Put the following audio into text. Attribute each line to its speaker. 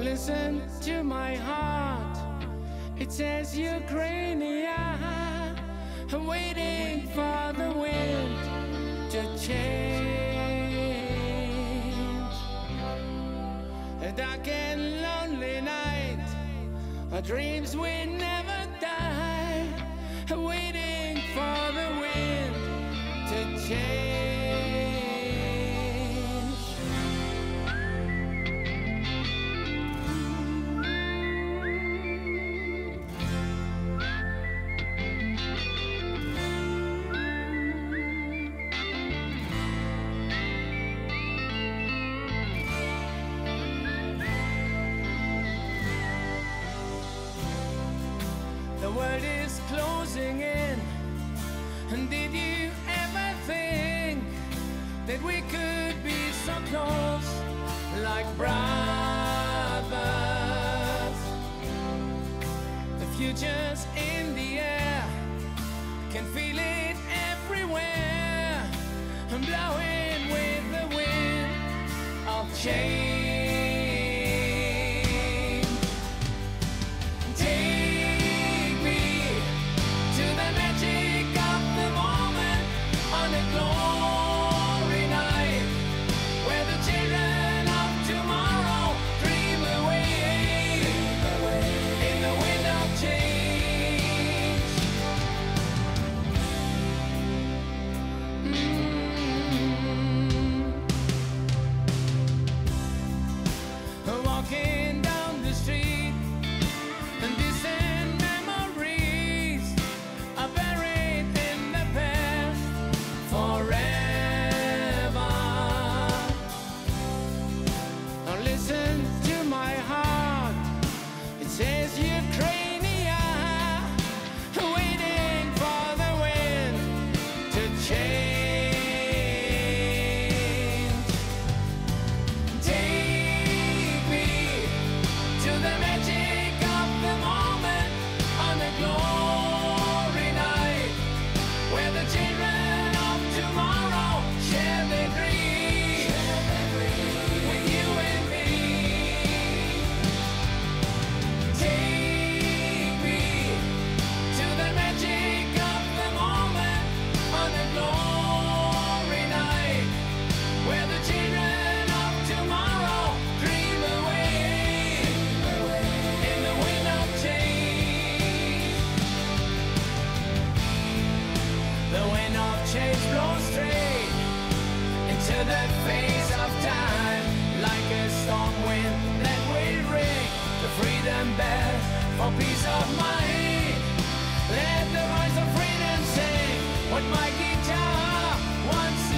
Speaker 1: listen to my heart. It says Ukrainia, waiting for the wind to change. A dark and lonely night, our dreams will never die, waiting for the wind to change. The world is closing in, and did you ever think that we could be so close, like brothers? The future's in the air, can feel it everywhere, and blowing with the wind of change. Walking down the street, and distant memories are buried in the past forever. Now listen to my heart, it says Ukrainia, waiting for the wind to change. Change blows straight into the face of time, like a storm wind that will ring the freedom bell for peace of mind. Let the voice of freedom sing what my guitar once